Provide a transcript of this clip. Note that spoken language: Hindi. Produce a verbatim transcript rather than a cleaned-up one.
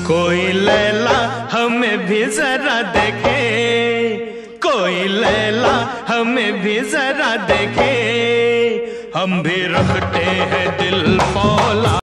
कोई लैला हमें भी जरा देखे, कोई लैला हमें भी जरा देखे, हम भी रखते हैं दिल फौला।